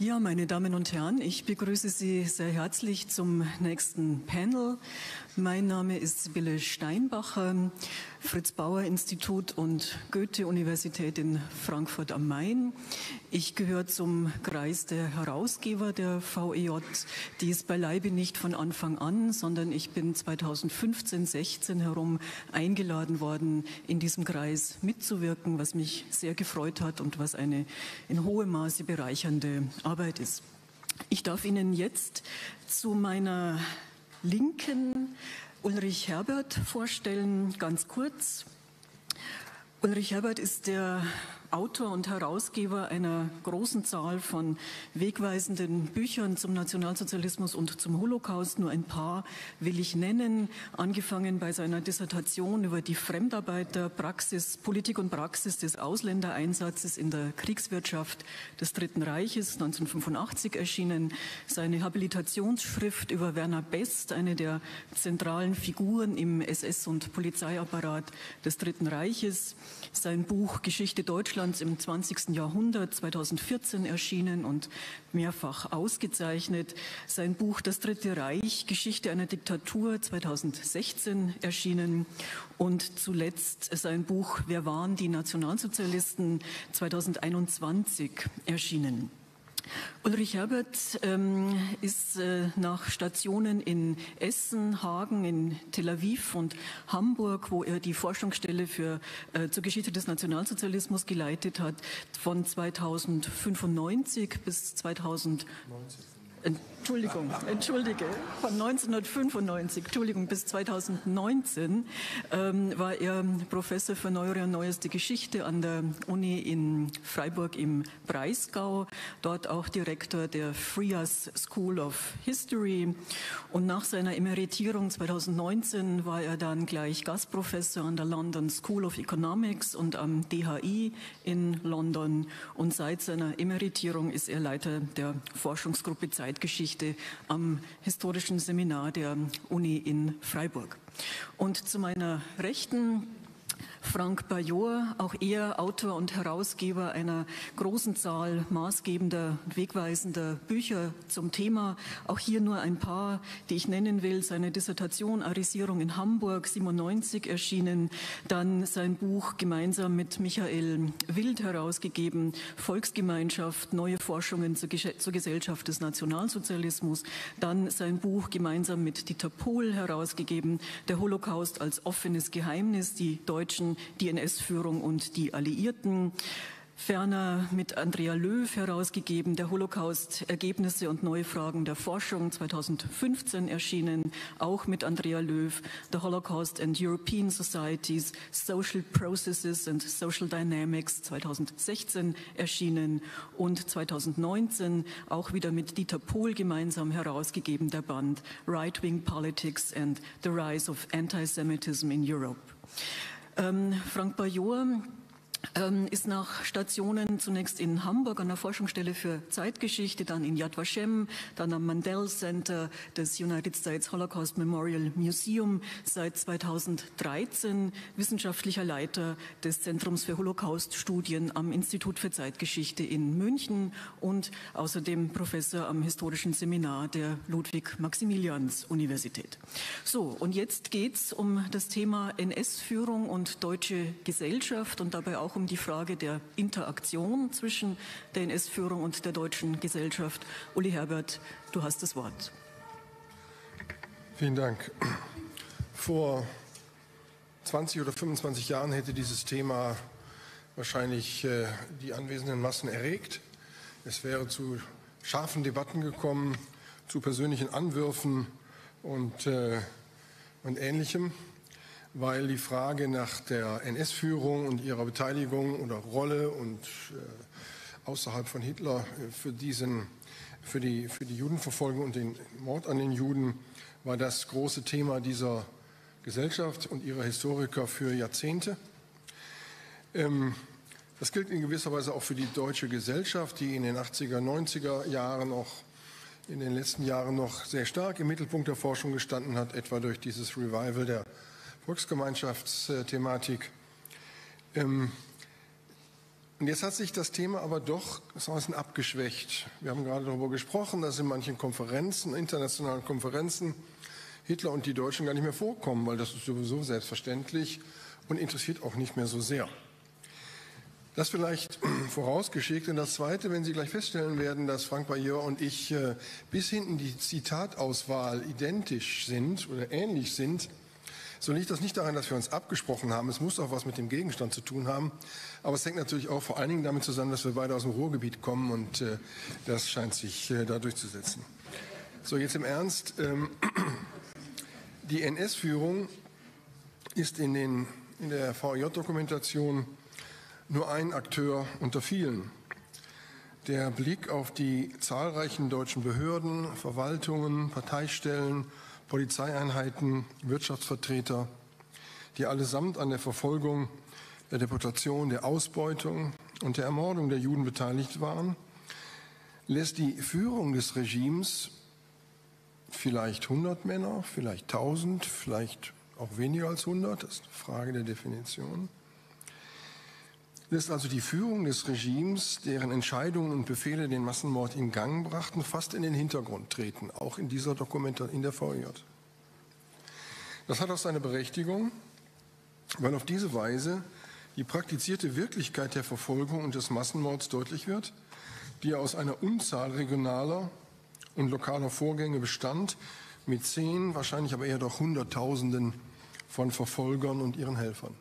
Ja, meine Damen und Herren, ich begrüße Sie sehr herzlich zum nächsten Panel. Mein Name ist Sibylle Steinbacher, Fritz-Bauer-Institut und Goethe-Universität in Frankfurt am Main. Ich gehöre zum Kreis der Herausgeber der VEJ. Die ist beileibe nicht von Anfang an, sondern ich bin 2015, 16 herum eingeladen worden, in diesem Kreis mitzuwirken, was mich sehr gefreut hat und was eine in hohem Maße bereichernde Arbeit ist. Ich darf Ihnen jetzt zu meiner Linken Ulrich Herbert vorstellen, ganz kurz. Ulrich Herbert ist der Autor und Herausgeber einer großen Zahl von wegweisenden Büchern zum Nationalsozialismus und zum Holocaust. Nur ein paar will ich nennen, angefangen bei seiner Dissertation über die Fremdarbeiterpraxis, Politik und Praxis des Ausländereinsatzes in der Kriegswirtschaft des Dritten Reiches, 1985 erschienen, seine Habilitationsschrift über Werner Best, eine der zentralen Figuren im SS- und Polizeiapparat des Dritten Reiches, sein Buch Geschichte Deutschlands im 20. Jahrhundert, 2014 erschienen und mehrfach ausgezeichnet. Sein Buch Das Dritte Reich, Geschichte einer Diktatur, 2016 erschienen. Und zuletzt sein Buch Wer waren die Nationalsozialisten, 2021 erschienen. Ulrich Herbert ist nach Stationen in Essen, Hagen, in Tel Aviv und Hamburg, wo er die Forschungsstelle zur Geschichte des Nationalsozialismus geleitet hat, von 2095 bis 2019. Von 1995, bis 2019 war er Professor für neuere und neueste Geschichte an der Uni in Freiburg im Breisgau, dort auch Direktor der Frias School of History. Und nach seiner Emeritierung 2019 war er dann gleich Gastprofessor an der London School of Economics und am DHI in London. Und seit seiner Emeritierung ist er Leiter der Forschungsgruppe Zeitgeschichte am Historischen Seminar der Uni in Freiburg. Und zu meiner Rechten Frank Bajor, auch er Autor und Herausgeber einer großen Zahl maßgebender, wegweisender Bücher zum Thema. Auch hier nur ein paar, die ich nennen will. Seine Dissertation Arisierung in Hamburg, 97 erschienen. Dann sein Buch gemeinsam mit Michael Wild herausgegeben, Volksgemeinschaft, neue Forschungen zur Gesellschaft des Nationalsozialismus. Dann sein Buch gemeinsam mit Dieter Pohl herausgegeben, Der Holocaust als offenes Geheimnis, die deutschen, die NS-Führung und die Alliierten. Ferner mit Andrea Löw herausgegeben, Der Holocaust, Ergebnisse und neue Fragen der Forschung, 2015 erschienen, auch mit Andrea Löw, The Holocaust and European Societies, Social Processes and Social Dynamics, 2016 erschienen und 2019 auch wieder mit Dieter Pohl gemeinsam herausgegeben, der Band Right-Wing Politics and the Rise of Antisemitism in Europe. Frank Bajor ist nach Stationen zunächst in Hamburg an der Forschungsstelle für Zeitgeschichte, dann in Yad Vashem, dann am Mandel Center des United States Holocaust Memorial Museum, seit 2013 wissenschaftlicher Leiter des Zentrums für Holocaust-Studien am Institut für Zeitgeschichte in München und außerdem Professor am Historischen Seminar der Ludwig-Maximilians-Universität. So, und jetzt geht's um das Thema NS-Führung und deutsche Gesellschaft und dabei auch um die Frage der Interaktion zwischen der NS-Führung und der deutschen Gesellschaft. Uli Herbert, du hast das Wort. Vielen Dank. Vor 20 oder 25 Jahren hätte dieses Thema wahrscheinlich die anwesenden Massen erregt. Es wäre zu scharfen Debatten gekommen, zu persönlichen Anwürfen und Ähnlichem, weil die Frage nach der NS-Führung und ihrer Beteiligung oder Rolle und außerhalb von Hitler für die Judenverfolgung und den Mord an den Juden war das große Thema dieser Gesellschaft und ihrer Historiker für Jahrzehnte. Das gilt in gewisser Weise auch für die deutsche Gesellschaft, die in den 80er, 90er Jahren, auch in den letzten Jahren noch sehr stark im Mittelpunkt der Forschung gestanden hat, etwa durch dieses Revival der Volksgemeinschaftsthematik. Und jetzt hat sich das Thema aber doch so ein bisschen abgeschwächt. Wir haben gerade darüber gesprochen, dass in manchen Konferenzen, internationalen Konferenzen, Hitler und die Deutschen gar nicht mehr vorkommen, weil das ist sowieso selbstverständlich und interessiert auch nicht mehr so sehr. Das vielleicht vorausgeschickt. Und das Zweite, wenn Sie gleich feststellen werden, dass Frank Bailleur und ich bis hinten die Zitatauswahl identisch sind oder ähnlich sind, so liegt das nicht daran, dass wir uns abgesprochen haben. Es muss auch was mit dem Gegenstand zu tun haben. Aber es hängt natürlich auch vor allen Dingen damit zusammen, dass wir beide aus dem Ruhrgebiet kommen und das scheint sich da durchzusetzen. So, jetzt im Ernst. Die NS-Führung ist in der VEJ-Dokumentation nur ein Akteur unter vielen. Der Blick auf die zahlreichen deutschen Behörden, Verwaltungen, Parteistellen, Polizeieinheiten, Wirtschaftsvertreter, die allesamt an der Verfolgung, der Deportation, der Ausbeutung und der Ermordung der Juden beteiligt waren, lässt die Führung des Regimes vielleicht 100 Männer, vielleicht 1000, vielleicht auch weniger als 100, das ist eine Frage der Definition, lässt also die Führung des Regimes, deren Entscheidungen und Befehle den Massenmord in Gang brachten, fast in den Hintergrund treten, auch in dieser Dokumentation, in der VEJ. Das hat auch seine Berechtigung, weil auf diese Weise die praktizierte Wirklichkeit der Verfolgung und des Massenmords deutlich wird, die aus einer Unzahl regionaler und lokaler Vorgänge bestand, mit 10, wahrscheinlich aber eher doch Hunderttausenden von Verfolgern und ihren Helfern.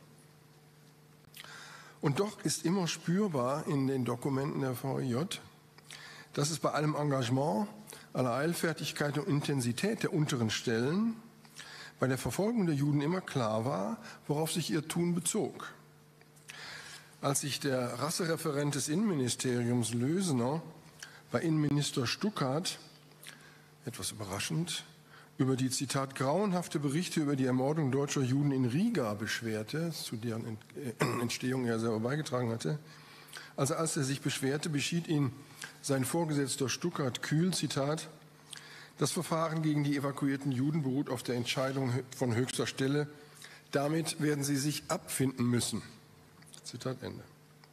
Und doch ist immer spürbar in den Dokumenten der VEJ, dass es bei allem Engagement, aller Eilfertigkeit und Intensität der unteren Stellen bei der Verfolgung der Juden immer klar war, worauf sich ihr Tun bezog. Als sich der Rassereferent des Innenministeriums Lösener bei Innenminister Stuckart, etwas überraschend, über die, Zitat, grauenhafte Berichte über die Ermordung deutscher Juden in Riga beschwerte, zu deren Entstehung er selber beigetragen hatte. Also als er sich beschwerte, beschied ihn sein Vorgesetzter Stuckart kühl, Zitat, das Verfahren gegen die evakuierten Juden beruht auf der Entscheidung von höchster Stelle. Damit werden sie sich abfinden müssen. Zitat Ende.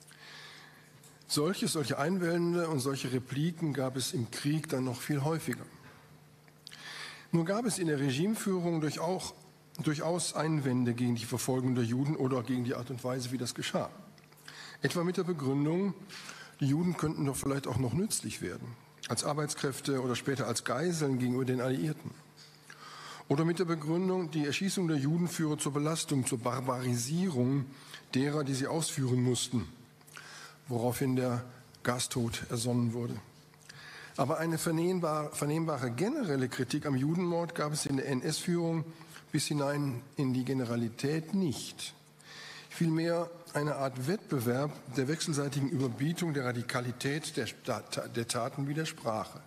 Solche Einwände und solche Repliken gab es im Krieg dann noch viel häufiger. Nun gab es in der Regimeführung durchaus Einwände gegen die Verfolgung der Juden oder gegen die Art und Weise, wie das geschah. Etwa mit der Begründung, die Juden könnten doch vielleicht auch noch nützlich werden, als Arbeitskräfte oder später als Geiseln gegenüber den Alliierten. Oder mit der Begründung, die Erschießung der Juden führe zur Belastung, zur Barbarisierung derer, die sie ausführen mussten, woraufhin der Gastod ersonnen wurde. Aber eine vernehmbare generelle Kritik am Judenmord gab es in der NS-Führung bis hinein in die Generalität nicht. Vielmehr eine Art Wettbewerb der wechselseitigen Überbietung der Radikalität der Taten wie der Sprache.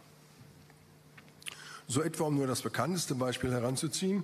So etwa, um nur das bekannteste Beispiel heranzuziehen,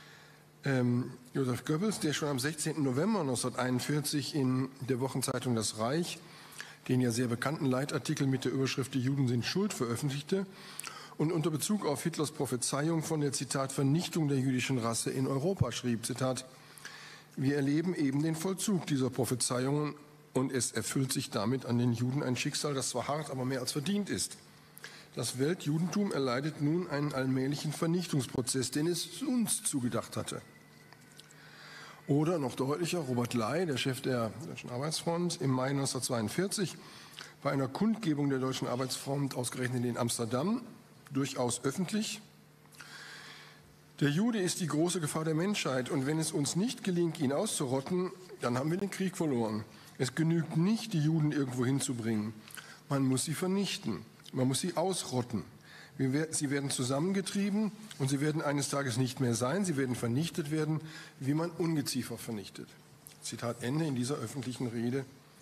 Josef Goebbels, der schon am 16. November 1941 in der Wochenzeitung Das Reich den ja sehr bekannten Leitartikel mit der Überschrift Die Juden sind schuld veröffentlichte und unter Bezug auf Hitlers Prophezeiung von der, Zitat, Vernichtung der jüdischen Rasse in Europa schrieb, Zitat, wir erleben eben den Vollzug dieser Prophezeiungen und es erfüllt sich damit an den Juden ein Schicksal, das zwar hart, aber mehr als verdient ist. Das Weltjudentum erleidet nun einen allmählichen Vernichtungsprozess, den es uns zugedacht hatte. Oder noch deutlicher, Robert Ley, der Chef der Deutschen Arbeitsfront, im Mai 1942 bei einer Kundgebung der Deutschen Arbeitsfront, ausgerechnet in Amsterdam, durchaus öffentlich. Der Jude ist die große Gefahr der Menschheit und wenn es uns nicht gelingt, ihn auszurotten, dann haben wir den Krieg verloren. Es genügt nicht, die Juden irgendwo hinzubringen. Man muss sie vernichten, man muss sie ausrotten. Sie werden zusammengetrieben und sie werden eines Tages nicht mehr sein. Sie werden vernichtet werden, wie man Ungeziefer vernichtet. Zitat Ende in dieser öffentlichen Rede.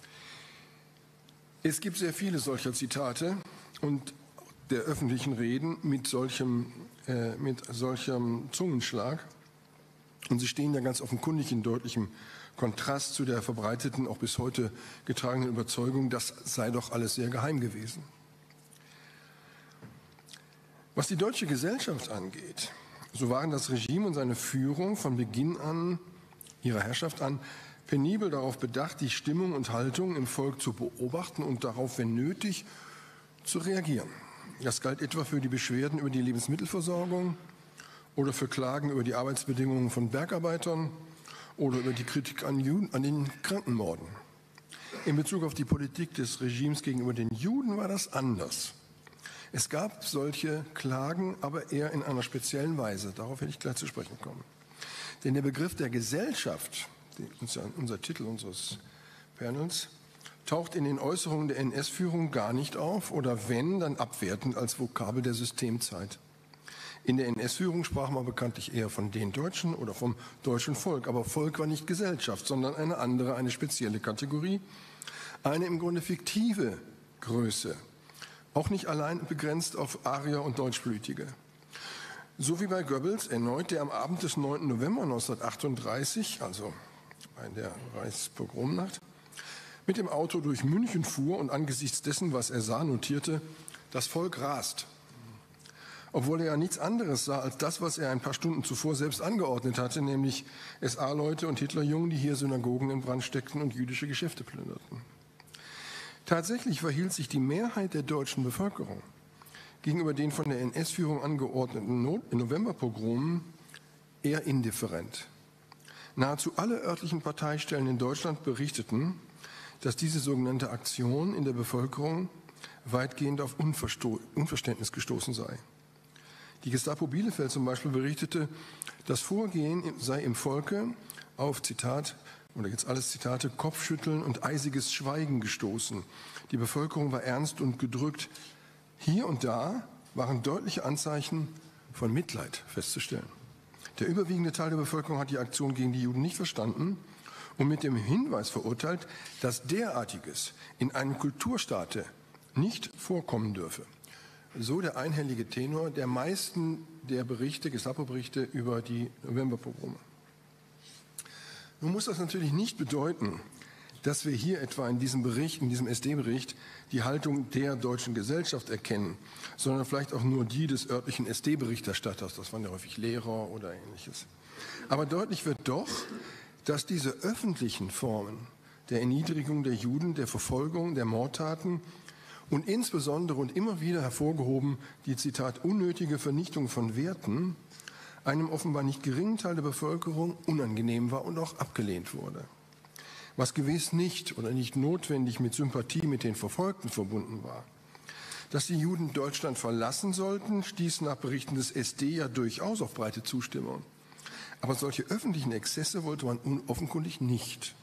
Es gibt sehr viele solcher Zitate und der öffentlichen Reden mit solchem Zungenschlag. Und sie stehen da ganz offenkundig in deutlichem Kontrast zu der verbreiteten, auch bis heute getragenen Überzeugung, das sei doch alles sehr geheim gewesen. Was die deutsche Gesellschaft angeht, so waren das Regime und seine Führung von Beginn an, ihrer Herrschaft an, penibel darauf bedacht, die Stimmung und Haltung im Volk zu beobachten und darauf, wenn nötig, zu reagieren. Das galt etwa für die Beschwerden über die Lebensmittelversorgung oder für Klagen über die Arbeitsbedingungen von Bergarbeitern oder über die Kritik an den Krankenmorden. In Bezug auf die Politik des Regimes gegenüber den Juden war das anders. Es gab solche Klagen, aber eher in einer speziellen Weise. Darauf werde ich gleich zu sprechen kommen. Denn der Begriff der Gesellschaft, unser Titel unseres Panels, taucht in den Äußerungen der NS-Führung gar nicht auf oder wenn, dann abwertend als Vokabel der Systemzeit. In der NS-Führung sprach man bekanntlich eher von den Deutschen oder vom deutschen Volk. Aber Volk war nicht Gesellschaft, sondern eine andere, eine spezielle Kategorie, eine im Grunde fiktive Größe, auch nicht allein begrenzt auf Arier und Deutschblütige. So wie bei Goebbels erneut, der am Abend des 9. November 1938, also bei der Reichspogromnacht, mit dem Auto durch München fuhr und angesichts dessen, was er sah, notierte, das Volk rast. Obwohl er ja nichts anderes sah als das, was er ein paar Stunden zuvor selbst angeordnet hatte, nämlich SA-Leute und Hitlerjungen, die hier Synagogen in Brand steckten und jüdische Geschäfte plünderten. Tatsächlich verhielt sich die Mehrheit der deutschen Bevölkerung gegenüber den von der NS-Führung angeordneten Novemberpogromen eher indifferent. Nahezu alle örtlichen Parteistellen in Deutschland berichteten, dass diese sogenannte Aktion in der Bevölkerung weitgehend auf Unverständnis gestoßen sei. Die Gestapo Bielefeld zum Beispiel berichtete, das Vorgehen sei im Volke auf, Zitat, oder jetzt alles Zitate, Kopfschütteln und eisiges Schweigen gestoßen. Die Bevölkerung war ernst und gedrückt. Hier und da waren deutliche Anzeichen von Mitleid festzustellen. Der überwiegende Teil der Bevölkerung hat die Aktion gegen die Juden nicht verstanden und mit dem Hinweis verurteilt, dass derartiges in einem Kulturstaate nicht vorkommen dürfe. So der einhellige Tenor der meisten der Berichte, Gestapo-Berichte über die Novemberpogrome. Nun muss das natürlich nicht bedeuten, dass wir hier etwa in diesem Bericht, in diesem SD-Bericht, die Haltung der deutschen Gesellschaft erkennen, sondern vielleicht auch nur die des örtlichen SD-Berichterstatters, das waren ja häufig Lehrer oder Ähnliches. Aber deutlich wird doch, dass diese öffentlichen Formen der Erniedrigung der Juden, der Verfolgung, der Mordtaten und insbesondere und immer wieder hervorgehoben die, Zitat, unnötige Vernichtung von Werten, einem offenbar nicht geringen Teil der Bevölkerung unangenehm war und auch abgelehnt wurde. Was gewiss nicht oder nicht notwendig mit Sympathie mit den Verfolgten verbunden war. Dass die Juden Deutschland verlassen sollten, stieß nach Berichten des SD ja durchaus auf breite Zustimmung. Aber solche öffentlichen Exzesse wollte man offenkundig nicht.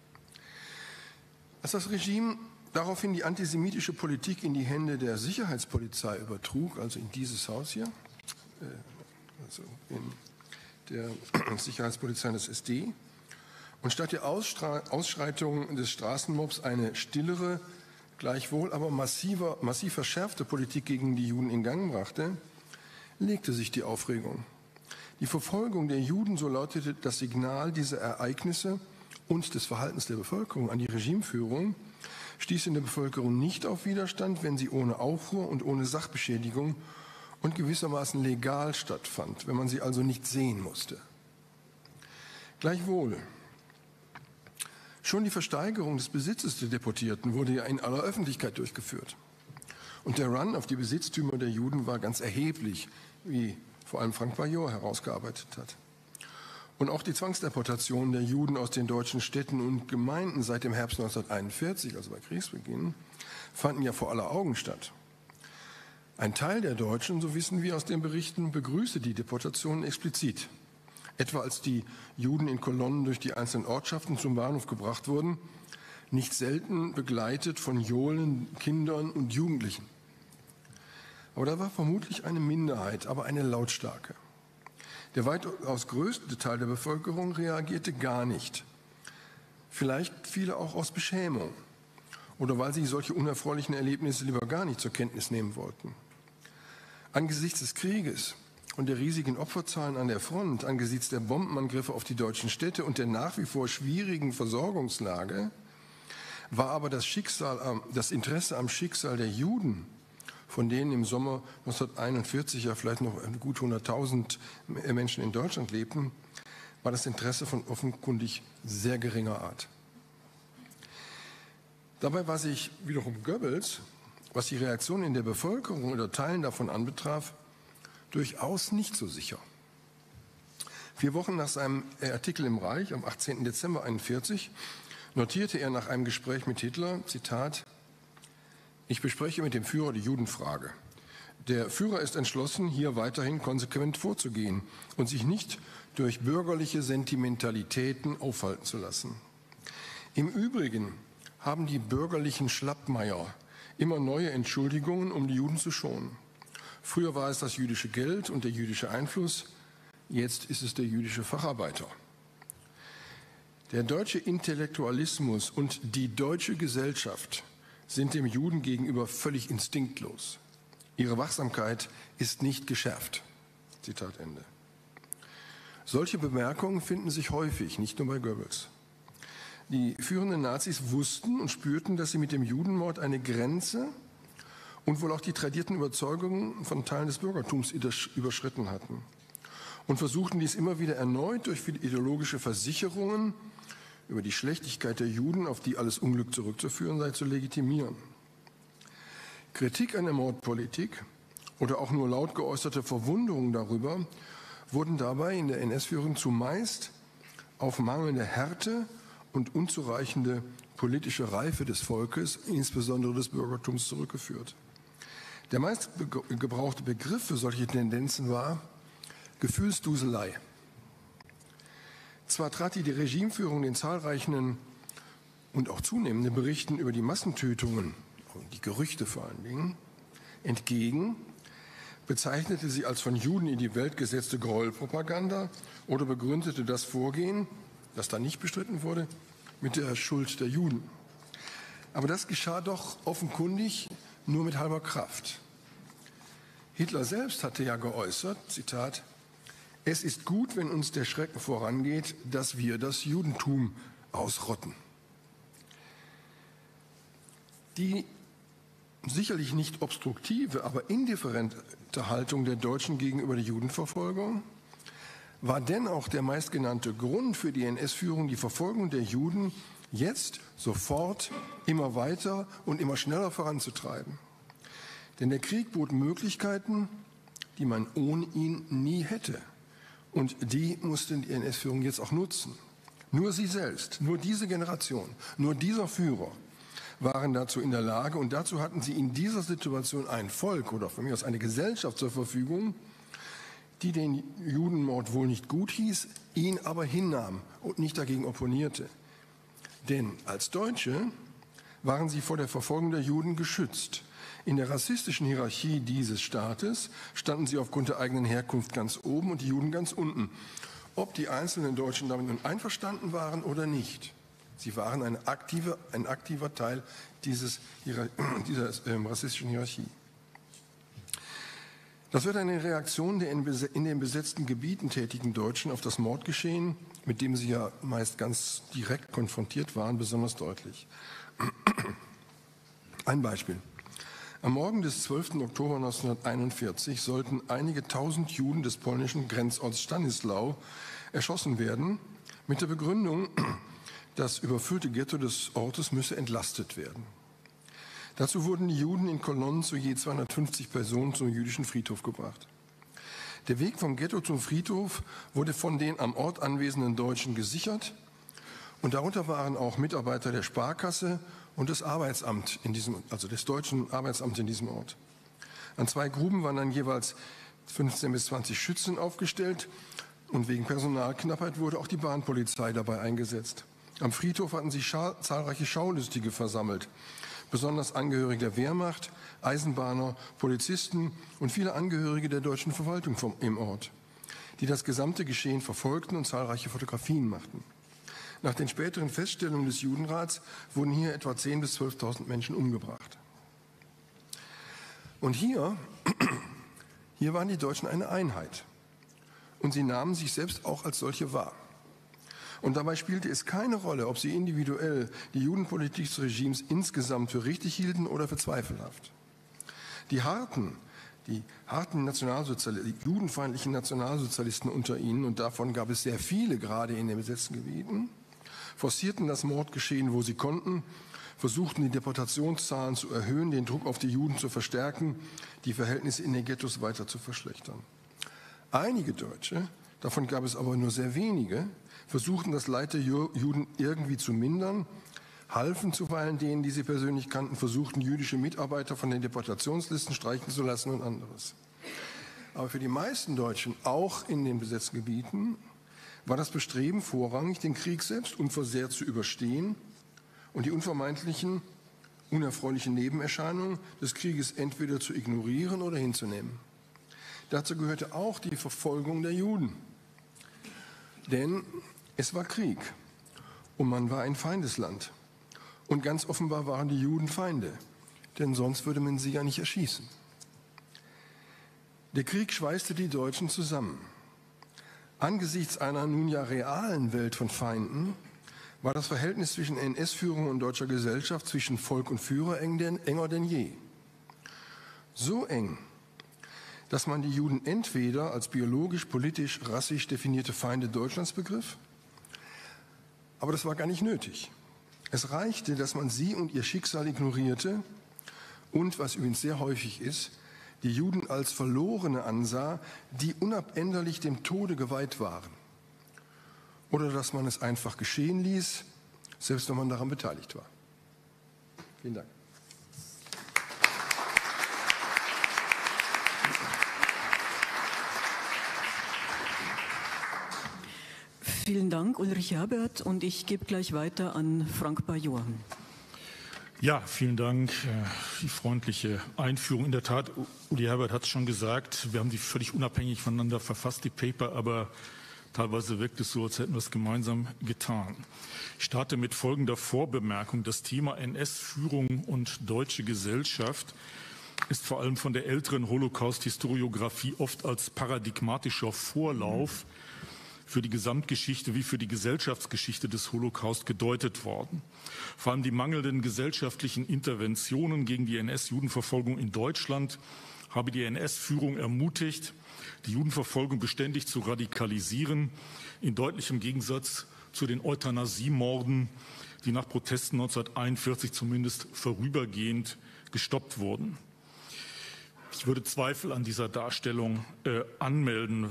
Als das Regime daraufhin die antisemitische Politik in die Hände der Sicherheitspolizei übertrug, also in dieses Haus hier, also in der Sicherheitspolizei des SD, und statt der Ausschreitung des Straßenmobs eine stillere, gleichwohl aber massiv verschärfte Politik gegen die Juden in Gang brachte, legte sich die Aufregung. Die Verfolgung der Juden, so lautete das Signal dieser Ereignisse und des Verhaltens der Bevölkerung an die Regimeführung, stieß in der Bevölkerung nicht auf Widerstand, wenn sie ohne Aufruhr und ohne Sachbeschädigung und gewissermaßen legal stattfand, wenn man sie also nicht sehen musste. Gleichwohl, schon die Versteigerung des Besitzes der Deportierten wurde ja in aller Öffentlichkeit durchgeführt. Und der Run auf die Besitztümer der Juden war ganz erheblich, wie vor allem Frank Bajor herausgearbeitet hat. Und auch die Zwangsdeportation der Juden aus den deutschen Städten und Gemeinden seit dem Herbst 1941, also bei Kriegsbeginn, fanden ja vor aller Augen statt. Ein Teil der Deutschen, so wissen wir aus den Berichten, begrüßte die Deportationen explizit. Etwa als die Juden in Kolonnen durch die einzelnen Ortschaften zum Bahnhof gebracht wurden, nicht selten begleitet von Johlen, Kindern und Jugendlichen. Aber da war vermutlich eine Minderheit, aber eine lautstarke. Der weitaus größte Teil der Bevölkerung reagierte gar nicht. Vielleicht viele auch aus Beschämung oder weil sie solche unerfreulichen Erlebnisse lieber gar nicht zur Kenntnis nehmen wollten. Angesichts des Krieges und der riesigen Opferzahlen an der Front, angesichts der Bombenangriffe auf die deutschen Städte und der nach wie vor schwierigen Versorgungslage, war aber das Interesse am Schicksal der Juden, von denen im Sommer 1941 ja vielleicht noch gut 100.000 Menschen in Deutschland lebten, war das Interesse von offenkundig sehr geringer Art. Dabei war sich wiederum Goebbels, was die Reaktion in der Bevölkerung oder Teilen davon anbetraf, durchaus nicht so sicher. 4 Wochen nach seinem Artikel im Reich, am 18. Dezember 1941, notierte er nach einem Gespräch mit Hitler, Zitat, ich bespreche mit dem Führer die Judenfrage. Der Führer ist entschlossen, hier weiterhin konsequent vorzugehen und sich nicht durch bürgerliche Sentimentalitäten aufhalten zu lassen. Im Übrigen haben die bürgerlichen Schlappmeier immer neue Entschuldigungen, um die Juden zu schonen. Früher war es das jüdische Geld und der jüdische Einfluss, jetzt ist es der jüdische Facharbeiter. Der deutsche Intellektualismus und die deutsche Gesellschaft sind dem Juden gegenüber völlig instinktlos. Ihre Wachsamkeit ist nicht geschärft. Zitat Ende. Solche Bemerkungen finden sich häufig, nicht nur bei Goebbels. Die führenden Nazis wussten und spürten, dass sie mit dem Judenmord eine Grenze und wohl auch die tradierten Überzeugungen von Teilen des Bürgertums überschritten hatten. Und versuchten dies immer wieder erneut durch ideologische Versicherungen über die Schlechtigkeit der Juden, auf die alles Unglück zurückzuführen sei, zu legitimieren. Kritik an der Mordpolitik oder auch nur laut geäußerte Verwunderung darüber wurden dabei in der NS-Führung zumeist auf mangelnde Härte und unzureichende politische Reife des Volkes, insbesondere des Bürgertums, zurückgeführt. Der meist gebrauchte Begriff für solche Tendenzen war Gefühlsduselei. Zwar trat die Regimeführung den zahlreichen und auch zunehmenden Berichten über die Massentötungen, die Gerüchte vor allen Dingen, entgegen, bezeichnete sie als von Juden in die Welt gesetzte Gräuelpropaganda oder begründete das Vorgehen, das da nicht bestritten wurde, mit der Schuld der Juden. Aber das geschah doch offenkundig nur mit halber Kraft. Hitler selbst hatte ja geäußert, Zitat, es ist gut, wenn uns der Schrecken vorangeht, dass wir das Judentum ausrotten. Die sicherlich nicht obstruktive, aber indifferente Haltung der Deutschen gegenüber der Judenverfolgung war dennoch der meistgenannte Grund für die NS-Führung, die Verfolgung der Juden jetzt sofort immer weiter und immer schneller voranzutreiben. Denn der Krieg bot Möglichkeiten, die man ohne ihn nie hätte. Und die musste die NS-Führung jetzt auch nutzen. Nur sie selbst, nur diese Generation, nur dieser Führer waren dazu in der Lage und dazu hatten sie in dieser Situation ein Volk oder von mir aus eine Gesellschaft zur Verfügung, die den Judenmord wohl nicht gut hieß, ihn aber hinnahm und nicht dagegen opponierte. Denn als Deutsche waren sie vor der Verfolgung der Juden geschützt. In der rassistischen Hierarchie dieses Staates standen sie aufgrund der eigenen Herkunft ganz oben und die Juden ganz unten. Ob die einzelnen Deutschen damit nun einverstanden waren oder nicht, sie waren ein aktiver Teil dieser rassistischen Hierarchie. Das wird eine Reaktion der in den besetzten Gebieten tätigen Deutschen auf das Mordgeschehen, mit dem sie ja meist ganz direkt konfrontiert waren, besonders deutlich. Ein Beispiel. Am Morgen des 12. Oktober 1941 sollten einige tausend Juden des polnischen Grenzorts Stanislau erschossen werden, mit der Begründung, das überfüllte Ghetto des Ortes müsse entlastet werden. Dazu wurden die Juden in Kolonnen zu je 250 Personen zum jüdischen Friedhof gebracht. Der Weg vom Ghetto zum Friedhof wurde von den am Ort anwesenden Deutschen gesichert und darunter waren auch Mitarbeiter der Sparkasse und des Arbeitsamts des deutschen Arbeitsamts in diesem Ort. An 2 Gruben waren dann jeweils 15 bis 20 Schützen aufgestellt und wegen Personalknappheit wurde auch die Bahnpolizei dabei eingesetzt. Am Friedhof hatten sich zahlreiche Schaulustige versammelt, besonders Angehörige der Wehrmacht, Eisenbahner, Polizisten und viele Angehörige der deutschen Verwaltung im Ort, die das gesamte Geschehen verfolgten und zahlreiche Fotografien machten. Nach den späteren Feststellungen des Judenrats wurden hier etwa 10.000 bis 12.000 Menschen umgebracht. Und hier waren die Deutschen eine Einheit. Und sie nahmen sich selbst auch als solche wahr. Und dabei spielte es keine Rolle, ob sie individuell die Judenpolitik des Regimes insgesamt für richtig hielten oder für zweifelhaft. Die harten, Die harten judenfeindlichen Nationalsozialisten unter ihnen, und davon gab es sehr viele, gerade in den besetzten Gebieten, forcierten das Mordgeschehen, wo sie konnten, versuchten die Deportationszahlen zu erhöhen, den Druck auf die Juden zu verstärken, die Verhältnisse in den Ghettos weiter zu verschlechtern. Einige Deutsche, davon gab es aber nur sehr wenige, versuchten das Leid der Juden irgendwie zu mindern, halfen zuweilen denen, die sie persönlich kannten, versuchten jüdische Mitarbeiter von den Deportationslisten streichen zu lassen und anderes. Aber für die meisten Deutschen, auch in den besetzten Gebieten, war das Bestreben vorrangig, den Krieg selbst unversehrt zu überstehen und die unvermeidlichen, unerfreulichen Nebenerscheinungen des Krieges entweder zu ignorieren oder hinzunehmen. Dazu gehörte auch die Verfolgung der Juden. Denn es war Krieg und man war ein Feindesland. Und ganz offenbar waren die Juden Feinde, denn sonst würde man sie ja nicht erschießen. Der Krieg schweißte die Deutschen zusammen. Angesichts einer nun ja realen Welt von Feinden war das Verhältnis zwischen NS-Führung und deutscher Gesellschaft, zwischen Volk und Führer enger denn je. So eng, dass man die Juden entweder als biologisch, politisch, rassisch definierte Feinde Deutschlands begriff, aber das war gar nicht nötig. Es reichte, dass man sie und ihr Schicksal ignorierte und, was übrigens sehr häufig ist, die Juden als Verlorene ansah, die unabänderlich dem Tode geweiht waren. Oder dass man es einfach geschehen ließ, selbst wenn man daran beteiligt war. Vielen Dank. Vielen Dank, Ulrich Herbert. Und ich gebe gleich weiter an Frank Bajor. Ja, vielen Dank für die freundliche Einführung. In der Tat, Uli Herbert hat es schon gesagt, wir haben die völlig unabhängig voneinander verfasst, die Paper, aber teilweise wirkt es so, als hätten wir es gemeinsam getan. Ich starte mit folgender Vorbemerkung. Das Thema NS-Führung und deutsche Gesellschaft ist vor allem von der älteren Holocaust-Historiographie oft als paradigmatischer Vorlauf für die Gesamtgeschichte wie für die Gesellschaftsgeschichte des Holocaust gedeutet worden. Vor allem die mangelnden gesellschaftlichen Interventionen gegen die NS-Judenverfolgung in Deutschland habe die NS-Führung ermutigt, die Judenverfolgung beständig zu radikalisieren, in deutlichem Gegensatz zu den Euthanasiemorden, die nach Protesten 1941 zumindest vorübergehend gestoppt wurden. Ich würde Zweifel an dieser Darstellung anmelden,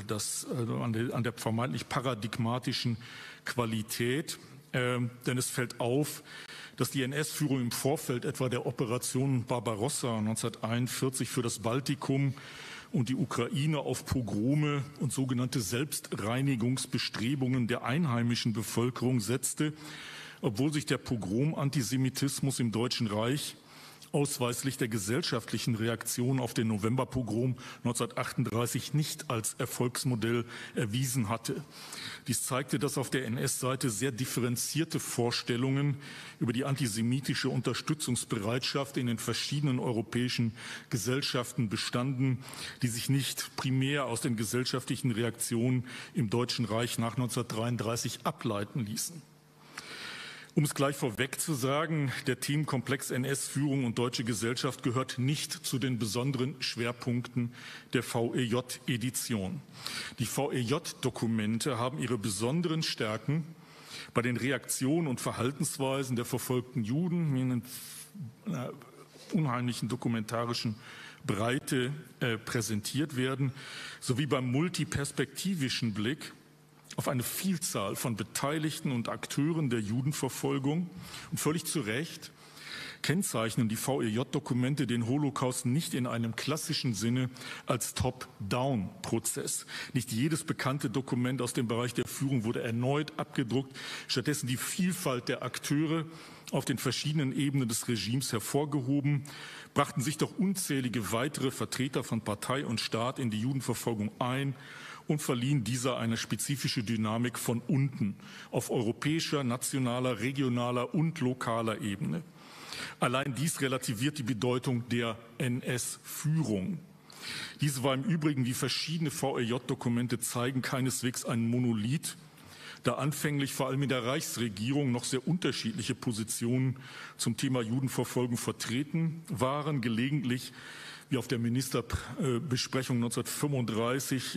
an der vermeintlich paradigmatischen Qualität, denn es fällt auf, dass die NS-Führung im Vorfeld etwa der Operation Barbarossa 1941 für das Baltikum und die Ukraine auf Pogrome und sogenannte Selbstreinigungsbestrebungen der einheimischen Bevölkerung setzte, obwohl sich der Pogrom-Antisemitismus im Deutschen Reich ausweislich der gesellschaftlichen Reaktion auf den Novemberpogrom 1938 nicht als Erfolgsmodell erwiesen hatte. Dies zeigte, dass auf der NS-Seite sehr differenzierte Vorstellungen über die antisemitische Unterstützungsbereitschaft in den verschiedenen europäischen Gesellschaften bestanden, die sich nicht primär aus den gesellschaftlichen Reaktionen im Deutschen Reich nach 1933 ableiten ließen. Um es gleich vorweg zu sagen, der Themenkomplex NS-Führung und deutsche Gesellschaft gehört nicht zu den besonderen Schwerpunkten der VEJ-Edition. Die VEJ-Dokumente haben ihre besonderen Stärken bei den Reaktionen und Verhaltensweisen der verfolgten Juden in einer unheimlichen dokumentarischen Breite präsentiert werden, sowie beim multiperspektivischen Blick auf eine Vielzahl von Beteiligten und Akteuren der Judenverfolgung. Und völlig zu Recht kennzeichnen die VEJ-Dokumente den Holocaust nicht in einem klassischen Sinne als Top-Down-Prozess. Nicht jedes bekannte Dokument aus dem Bereich der Führung wurde erneut abgedruckt, stattdessen die Vielfalt der Akteure auf den verschiedenen Ebenen des Regimes hervorgehoben, brachten sich doch unzählige weitere Vertreter von Partei und Staat in die Judenverfolgung ein und verliehen dieser eine spezifische Dynamik von unten auf europäischer, nationaler, regionaler und lokaler Ebene. Allein dies relativiert die Bedeutung der NS-Führung. Diese war im Übrigen, wie verschiedene VEJ-Dokumente zeigen, keineswegs ein Monolith, da anfänglich vor allem in der Reichsregierung noch sehr unterschiedliche Positionen zum Thema Judenverfolgung vertreten waren, gelegentlich, wie auf der Ministerbesprechung 1935,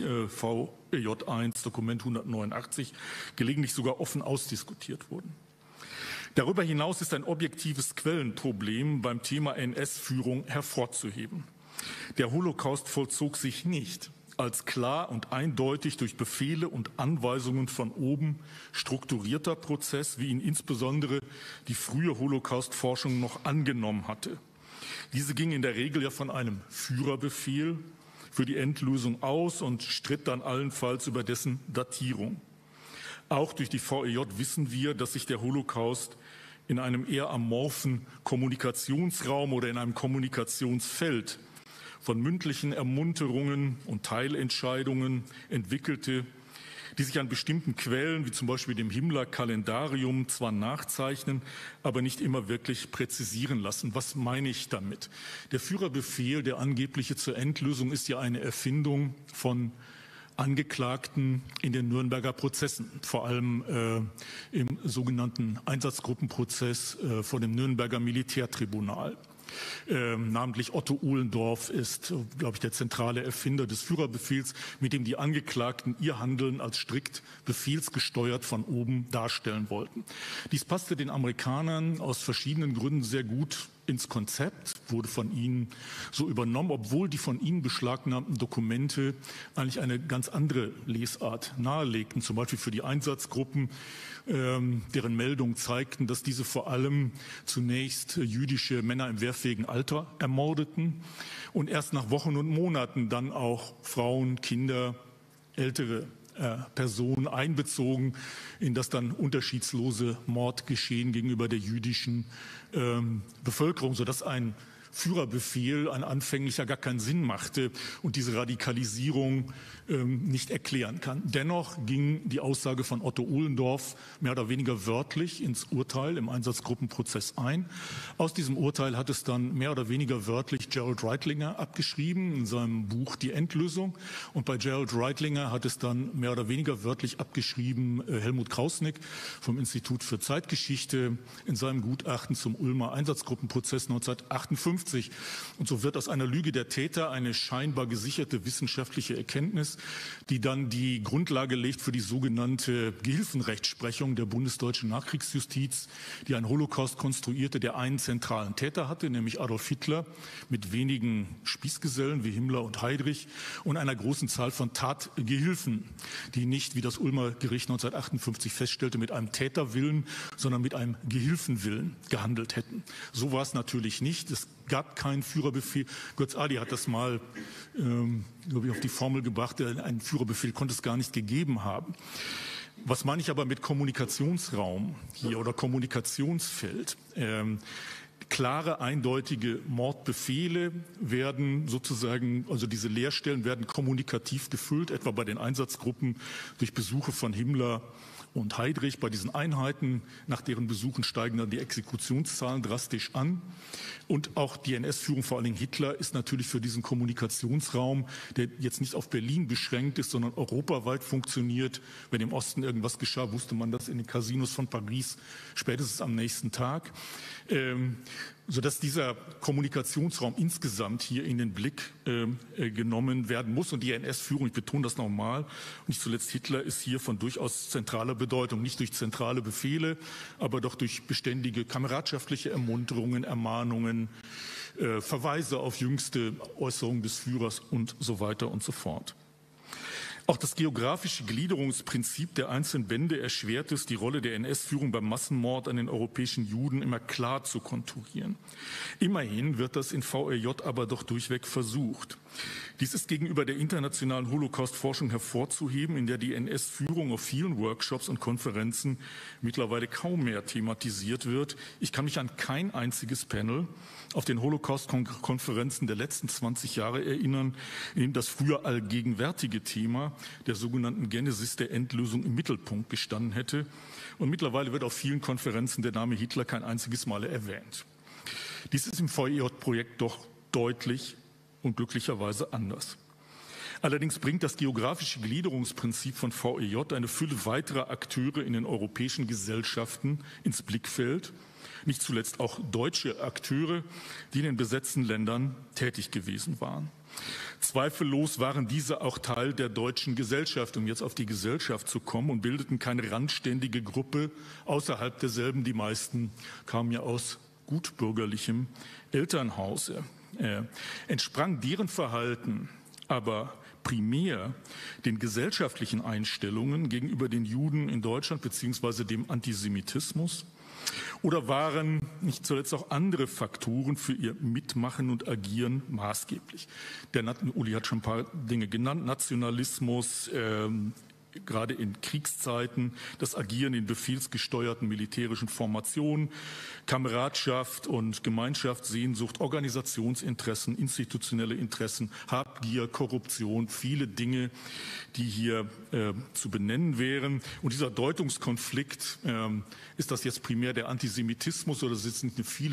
VEJ1, Dokument 189, gelegentlich sogar offen ausdiskutiert wurden. Darüber hinaus ist ein objektives Quellenproblem beim Thema NS-Führung hervorzuheben. Der Holocaust vollzog sich nicht als klar und eindeutig durch Befehle und Anweisungen von oben strukturierter Prozess, wie ihn insbesondere die frühe Holocaust-Forschung noch angenommen hatte. Diese ging in der Regel ja von einem Führerbefehl für die Endlösung aus und stritt dann allenfalls über dessen Datierung. Auch durch die VEJ wissen wir, dass sich der Holocaust in einem eher amorphen Kommunikationsraum oder in einem Kommunikationsfeld von mündlichen Ermunterungen und Teilentscheidungen entwickelte, die sich an bestimmten Quellen, wie zum Beispiel dem Himmler-Kalendarium, zwar nachzeichnen, aber nicht immer wirklich präzisieren lassen. Was meine ich damit? Der Führerbefehl, der angebliche zur Endlösung, ist ja eine Erfindung von Angeklagten in den Nürnberger Prozessen, vor allem im sogenannten Einsatzgruppenprozess vor dem Nürnberger Militärtribunal. Namentlich Otto Ohlendorf ist, glaube ich, der zentrale Erfinder des Führerbefehls, mit dem die Angeklagten ihr Handeln als strikt befehlsgesteuert von oben darstellen wollten. Dies passte den Amerikanern aus verschiedenen Gründen sehr gut ins Konzept, wurde von ihnen so übernommen, obwohl die von ihnen beschlagnahmten Dokumente eigentlich eine ganz andere Lesart nahelegten, zum Beispiel für die Einsatzgruppen, deren Meldungen zeigten, dass diese vor allem zunächst jüdische Männer im wehrfähigen Alter ermordeten und erst nach Wochen und Monaten dann auch Frauen, Kinder, ältere Personen einbezogen in das dann unterschiedslose Mordgeschehen gegenüber der jüdischen Bevölkerung, sodass ein Führerbefehl ein anfänglicher gar keinen Sinn machte und diese Radikalisierung nicht erklären kann. Dennoch ging die Aussage von Otto Ohlendorf mehr oder weniger wörtlich ins Urteil im Einsatzgruppenprozess ein. Aus diesem Urteil hat es dann mehr oder weniger wörtlich Gerald Reitlinger abgeschrieben in seinem Buch Die Endlösung. Und bei Gerald Reitlinger hat es dann mehr oder weniger wörtlich abgeschrieben Helmut Krausnick vom Institut für Zeitgeschichte in seinem Gutachten zum Ulmer Einsatzgruppenprozess 1958. Und so wird aus einer Lüge der Täter eine scheinbar gesicherte wissenschaftliche Erkenntnis, die dann die Grundlage legt für die sogenannte Gehilfenrechtsprechung der bundesdeutschen Nachkriegsjustiz, die einen Holocaust konstruierte, der einen zentralen Täter hatte, nämlich Adolf Hitler, mit wenigen Spießgesellen wie Himmler und Heydrich und einer großen Zahl von Tatgehilfen, die nicht, wie das Ulmer Gericht 1958 feststellte, mit einem Täterwillen, sondern mit einem Gehilfenwillen gehandelt hätten. So war es natürlich nicht. Es gab keinen Führerbefehl. Götz Adi hat das mal, glaube ich, auf die Formel gebracht, einen Führerbefehl konnte es gar nicht gegeben haben. Was meine ich aber mit Kommunikationsraum hier oder Kommunikationsfeld? Klare, eindeutige Mordbefehle werden sozusagen, also diese Leerstellen werden kommunikativ gefüllt, etwa bei den Einsatzgruppen durch Besuche von Himmler und Heydrich. Bei diesen Einheiten, nach deren Besuchen steigen dann die Exekutionszahlen drastisch an. Und auch die NS-Führung, vor allen Dingen Hitler, ist natürlich für diesen Kommunikationsraum, der jetzt nicht auf Berlin beschränkt ist, sondern europaweit funktioniert. Wenn im Osten irgendwas geschah, wusste man das in den Casinos von Paris spätestens am nächsten Tag. Sodass dieser Kommunikationsraum insgesamt hier in den Blick genommen werden muss. Und die NS-Führung, ich betone das nochmal, und nicht zuletzt Hitler, ist hier von durchaus zentraler Bedeutung. Nicht durch zentrale Befehle, aber doch durch beständige kameradschaftliche Ermunterungen, Ermahnungen, Verweise auf jüngste Äußerungen des Führers und so weiter und so fort. Auch das geografische Gliederungsprinzip der einzelnen Bände erschwert es, die Rolle der NS-Führung beim Massenmord an den europäischen Juden immer klar zu konturieren. Immerhin wird das in VEJ aber doch durchweg versucht. Dies ist gegenüber der internationalen Holocaust-Forschung hervorzuheben, in der die NS-Führung auf vielen Workshops und Konferenzen mittlerweile kaum mehr thematisiert wird. Ich kann mich an kein einziges Panel auf den Holocaust-Konferenzen der letzten 20 Jahre erinnern, in dem das früher allgegenwärtige Thema der sogenannten Genesis der Endlösung im Mittelpunkt gestanden hätte. Und mittlerweile wird auf vielen Konferenzen der Name Hitler kein einziges Mal erwähnt. Dies ist im VEJ-Projekt doch deutlich und glücklicherweise anders. Allerdings bringt das geografische Gliederungsprinzip von VEJ eine Fülle weiterer Akteure in den europäischen Gesellschaften ins Blickfeld. Nicht zuletzt auch deutsche Akteure, die in den besetzten Ländern tätig gewesen waren. Zweifellos waren diese auch Teil der deutschen Gesellschaft, um jetzt auf die Gesellschaft zu kommen, und bildeten keine randständige Gruppe außerhalb derselben. Die meisten kamen ja aus gutbürgerlichem Elternhause. Entsprang deren Verhalten aber primär den gesellschaftlichen Einstellungen gegenüber den Juden in Deutschland beziehungsweise dem Antisemitismus? Oder waren nicht zuletzt auch andere Faktoren für ihr Mitmachen und Agieren maßgeblich? Uli hat schon ein paar Dinge genannt: Nationalismus, gerade in Kriegszeiten, das Agieren in befehlsgesteuerten militärischen Formationen, Kameradschaft und Gemeinschaftssehnsucht, Organisationsinteressen, institutionelle Interessen, Habgier, Korruption, viele Dinge, die hier zu benennen wären. Und dieser Deutungskonflikt, ist das jetzt primär der Antisemitismus oder sind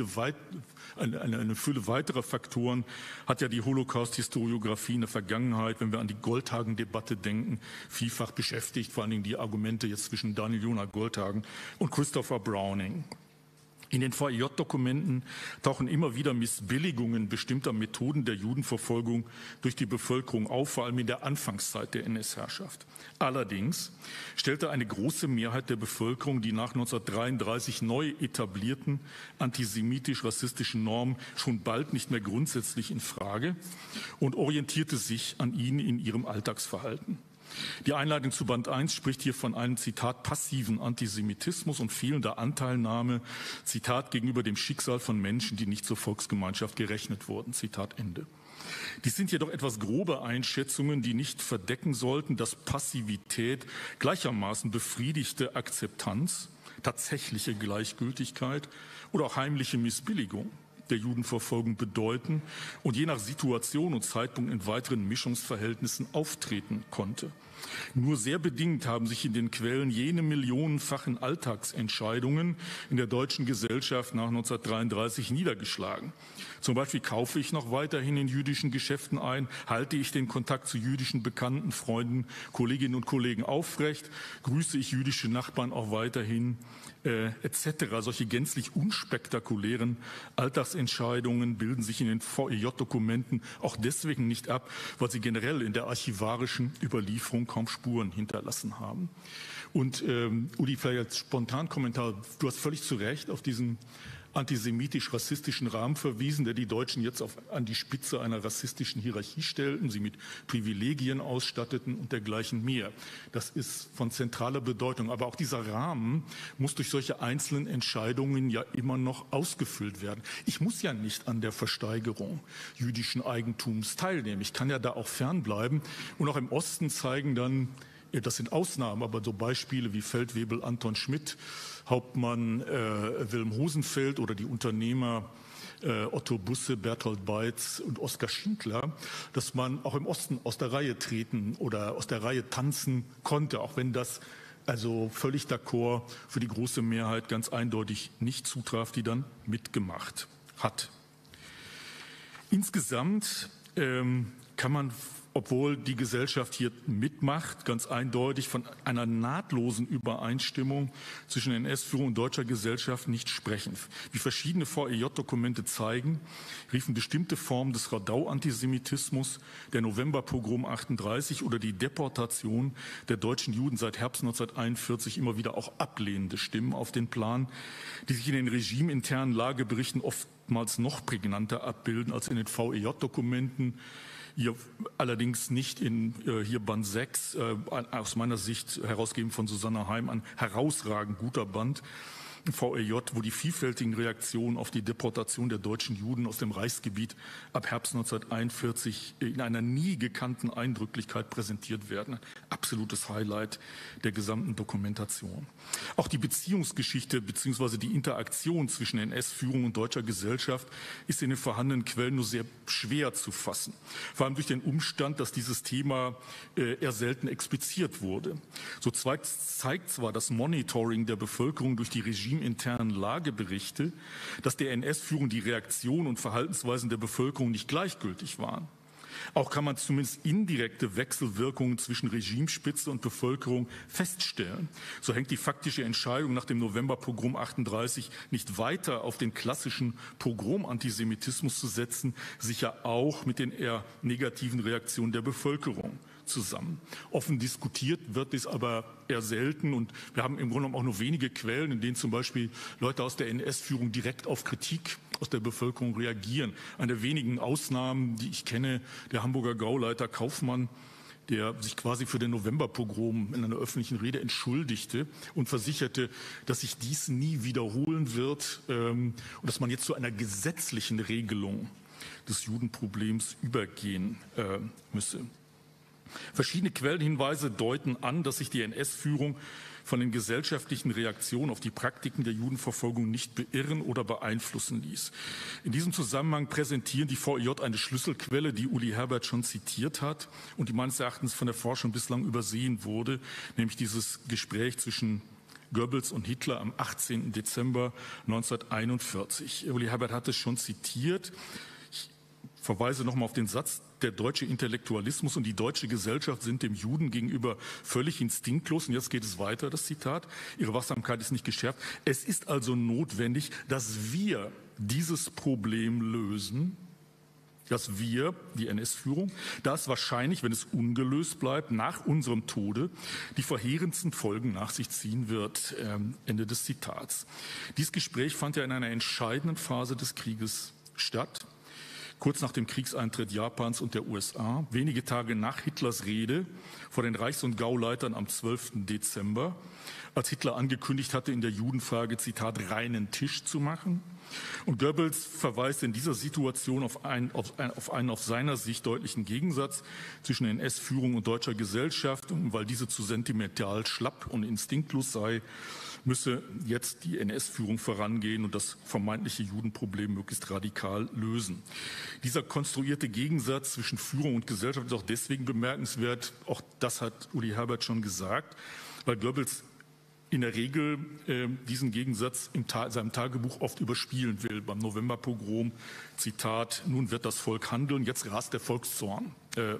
eine Fülle weiterer Faktoren, hat ja die Holocaust-Historiografie in der Vergangenheit, wenn wir an die Goldhagen-Debatte denken, vielfach beschäftigt, vor allen Dingen die Argumente jetzt zwischen Daniel Jonah Goldhagen und Christopher Browning. In den VEJ-Dokumenten tauchen immer wieder Missbilligungen bestimmter Methoden der Judenverfolgung durch die Bevölkerung auf, vor allem in der Anfangszeit der NS-Herrschaft. Allerdings stellte eine große Mehrheit der Bevölkerung die nach 1933 neu etablierten antisemitisch-rassistischen Normen schon bald nicht mehr grundsätzlich in Frage und orientierte sich an ihnen in ihrem Alltagsverhalten. Die Einleitung zu Band 1 spricht hier von einem, Zitat, passiven Antisemitismus und fehlender Anteilnahme, Zitat, gegenüber dem Schicksal von Menschen, die nicht zur Volksgemeinschaft gerechnet wurden, Zitat Ende. Dies sind jedoch etwas grobe Einschätzungen, die nicht verdecken sollten, dass Passivität gleichermaßen befriedigte Akzeptanz, tatsächliche Gleichgültigkeit oder auch heimliche Missbilligung der Judenverfolgung bedeuten und je nach Situation und Zeitpunkt in weiteren Mischungsverhältnissen auftreten konnte. Nur sehr bedingt haben sich in den Quellen jene millionenfachen Alltagsentscheidungen in der deutschen Gesellschaft nach 1933 niedergeschlagen. Zum Beispiel: Kaufe ich noch weiterhin in jüdischen Geschäften ein? Halte ich den Kontakt zu jüdischen Bekannten, Freunden, Kolleginnen und Kollegen aufrecht? Grüße ich jüdische Nachbarn auch weiterhin? Etc. Solche gänzlich unspektakulären Alltagsentscheidungen bilden sich in den VEJ-Dokumenten auch deswegen nicht ab, weil sie generell in der archivarischen Überlieferung kaum Spuren hinterlassen haben. Und Uli, vielleicht als Spontankommentar: Du hast völlig zu Recht auf diesen antisemitisch-rassistischen Rahmen verwiesen, der die Deutschen jetzt an die Spitze einer rassistischen Hierarchie stellten, sie mit Privilegien ausstatteten und dergleichen mehr. Das ist von zentraler Bedeutung. Aber auch dieser Rahmen muss durch solche einzelnen Entscheidungen ja immer noch ausgefüllt werden. Ich muss ja nicht an der Versteigerung jüdischen Eigentums teilnehmen. Ich kann ja da auch fernbleiben. Und auch im Osten zeigen dann, das sind Ausnahmen, aber so Beispiele wie Feldwebel Anton Schmidt, Hauptmann Wilhelm Hosenfeld oder die Unternehmer Otto Busse, Berthold Beitz und Oskar Schindler, dass man auch im Osten aus der Reihe treten oder aus der Reihe tanzen konnte, auch wenn das also völlig d'accord für die große Mehrheit ganz eindeutig nicht zutraf, die dann mitgemacht hat. Insgesamt kann man, obwohl die Gesellschaft hier mitmacht, ganz eindeutig von einer nahtlosen Übereinstimmung zwischen NS-Führung und deutscher Gesellschaft nicht sprechen. Wie verschiedene VEJ-Dokumente zeigen, riefen bestimmte Formen des Radau-Antisemitismus, der Novemberpogrom 38 oder die Deportation der deutschen Juden seit Herbst 1941 immer wieder auch ablehnende Stimmen auf den Plan, die sich in den regimeinternen Lageberichten oftmals noch prägnanter abbilden als in den VEJ-Dokumenten. Hier allerdings nicht in hier Band 6, aus meiner Sicht herausgegeben von Susanne Heim, ein herausragend guter Band, VEJ, wo die vielfältigen Reaktionen auf die Deportation der deutschen Juden aus dem Reichsgebiet ab Herbst 1941 in einer nie gekannten Eindrücklichkeit präsentiert werden. Ein absolutes Highlight der gesamten Dokumentation. Auch die Beziehungsgeschichte bzw. die Interaktion zwischen NS-Führung und deutscher Gesellschaft ist in den vorhandenen Quellen nur sehr schwer zu fassen. Vor allem durch den Umstand, dass dieses Thema eher selten expliziert wurde. So zeigt zwar das Monitoring der Bevölkerung durch die regimeinternen Lageberichte, dass der NS-Führung die Reaktion und Verhaltensweisen der Bevölkerung nicht gleichgültig waren. Auch kann man zumindest indirekte Wechselwirkungen zwischen Regimespitze und Bevölkerung feststellen. So hängt die faktische Entscheidung nach dem Novemberpogrom 38 nicht weiter auf den klassischen Pogrom-Antisemitismus zu setzen, sicher auch mit den eher negativen Reaktionen der Bevölkerung zusammen. Offen diskutiert wird es aber eher selten und wir haben im Grunde genommen auch nur wenige Quellen, in denen zum Beispiel Leute aus der NS-Führung direkt auf Kritik aus der Bevölkerung reagieren. Eine der wenigen Ausnahmen, die ich kenne, der Hamburger Gauleiter Kaufmann, der sich quasi für den Novemberpogrom in einer öffentlichen Rede entschuldigte und versicherte, dass sich dies nie wiederholen wird und dass man jetzt zu einer gesetzlichen Regelung des Judenproblems übergehen müsse. Verschiedene Quellenhinweise deuten an, dass sich die NS-Führung von den gesellschaftlichen Reaktionen auf die Praktiken der Judenverfolgung nicht beirren oder beeinflussen ließ. In diesem Zusammenhang präsentieren die VIJ eine Schlüsselquelle, die Uli Herbert schon zitiert hat und die meines Erachtens von der Forschung bislang übersehen wurde, nämlich dieses Gespräch zwischen Goebbels und Hitler am 18. Dezember 1941. Uli Herbert hat es schon zitiert. Ich verweise nochmal auf den Satz: Der deutsche Intellektualismus und die deutsche Gesellschaft sind dem Juden gegenüber völlig instinktlos. Und jetzt geht es weiter, das Zitat. Ihre Wachsamkeit ist nicht geschärft. Es ist also notwendig, dass wir dieses Problem lösen, dass wir, die NS-Führung, das wahrscheinlich, wenn es ungelöst bleibt, nach unserem Tode die verheerendsten Folgen nach sich ziehen wird. Ende des Zitats. Dieses Gespräch fand ja in einer entscheidenden Phase des Krieges statt. Kurz nach dem Kriegseintritt Japans und der USA, wenige Tage nach Hitlers Rede vor den Reichs- und Gauleitern am 12. Dezember, als Hitler angekündigt hatte, in der Judenfrage, Zitat, reinen Tisch zu machen. Und Goebbels verweist in dieser Situation auf einen aus seiner Sicht deutlichen Gegensatz zwischen NS-Führung und deutscher Gesellschaft. Und weil diese zu sentimental, schlapp und instinktlos sei, müsse jetzt die NS-Führung vorangehen und das vermeintliche Judenproblem möglichst radikal lösen. Dieser konstruierte Gegensatz zwischen Führung und Gesellschaft ist auch deswegen bemerkenswert, auch das hat Uli Herbert schon gesagt, weil Goebbels in der Regel diesen Gegensatz in seinem Tagebuch oft überspielen will. Beim Novemberpogrom, Zitat, nun wird das Volk handeln, jetzt rast der Volkszorn.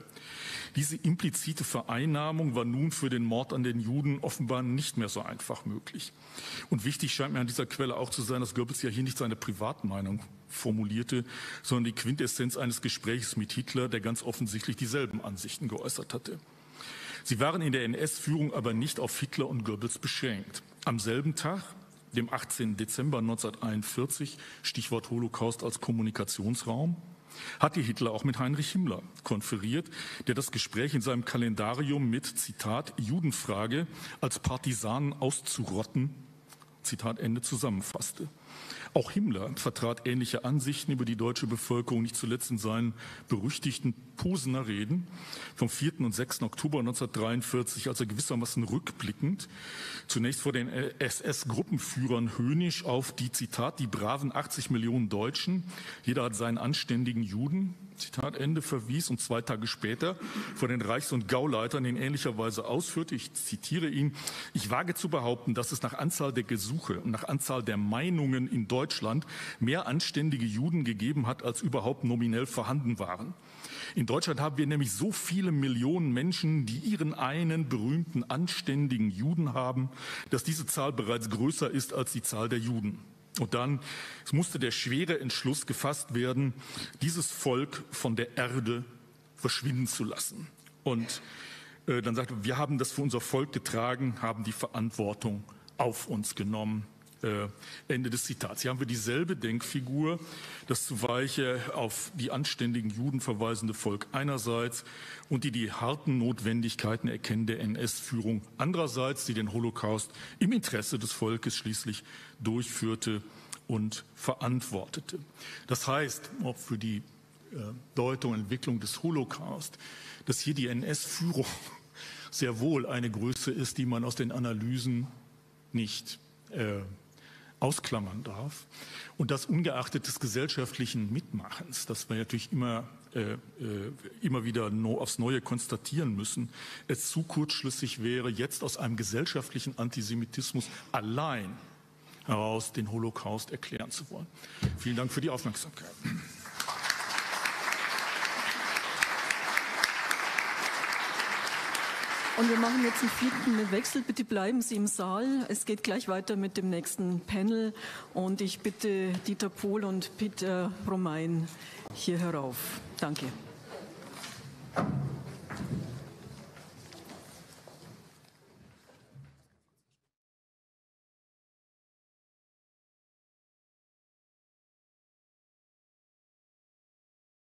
Diese implizite Vereinnahmung war nun für den Mord an den Juden offenbar nicht mehr so einfach möglich. Und wichtig scheint mir an dieser Quelle auch zu sein, dass Goebbels ja hier nicht seine Privatmeinung formulierte, sondern die Quintessenz eines Gesprächs mit Hitler, der ganz offensichtlich dieselben Ansichten geäußert hatte. Sie waren in der NS-Führung aber nicht auf Hitler und Goebbels beschränkt. Am selben Tag, dem 18. Dezember 1941, Stichwort Holocaust als Kommunikationsraum, hatte Hitler auch mit Heinrich Himmler konferiert, der das Gespräch in seinem Kalendarium mit, Zitat, Judenfrage als Partisanen auszurotten, Zitat Ende, zusammenfasste. Auch Himmler vertrat ähnliche Ansichten über die deutsche Bevölkerung, nicht zuletzt in seinen berüchtigten Posener Reden vom 4. und 6. Oktober 1943, als er gewissermaßen rückblickend zunächst vor den SS-Gruppenführern höhnisch auf die, Zitat, die braven 80 Millionen Deutschen, jeder hat seinen anständigen Juden, Zitat Ende, verwies und 2 Tage später vor den Reichs- und Gauleitern in ähnlicher Weise ausführte, ich zitiere ihn: Ich wage zu behaupten, dass es nach Anzahl der Gesuche und nach Anzahl der Meinungen in Deutschland mehr anständige Juden gegeben hat, als überhaupt nominell vorhanden waren. In Deutschland haben wir nämlich so viele Millionen Menschen, die ihren einen berühmten anständigen Juden haben, dass diese Zahl bereits größer ist als die Zahl der Juden. Und dann, es musste der schwere Entschluss gefasst werden, dieses Volk von der Erde verschwinden zu lassen. Und dann sagt er, wir haben das für unser Volk getragen, haben die Verantwortung auf uns genommen. Ende des Zitats. Hier haben wir dieselbe Denkfigur, das zu weiche, auf die anständigen Juden verweisende Volk einerseits und die harten Notwendigkeiten erkennen der NS-Führung andererseits, die den Holocaust im Interesse des Volkes schließlich durchführte und verantwortete. Das heißt, auch für die Deutung und Entwicklung des Holocaust, dass hier die NS-Führung sehr wohl eine Größe ist, die man aus den Analysen nicht ausklammern darf. Und das ungeachtet des gesellschaftlichen Mitmachens, das wir natürlich immer wieder aufs Neue konstatieren müssen, es zu kurzschlüssig wäre, jetzt aus einem gesellschaftlichen Antisemitismus allein heraus den Holocaust erklären zu wollen. Vielen Dank für die Aufmerksamkeit. Und wir machen jetzt einen vierten Wechsel. Bitte bleiben Sie im Saal. Es geht gleich weiter mit dem nächsten Panel. Und ich bitte Dieter Pohl und Peter Romein hier herauf. Danke.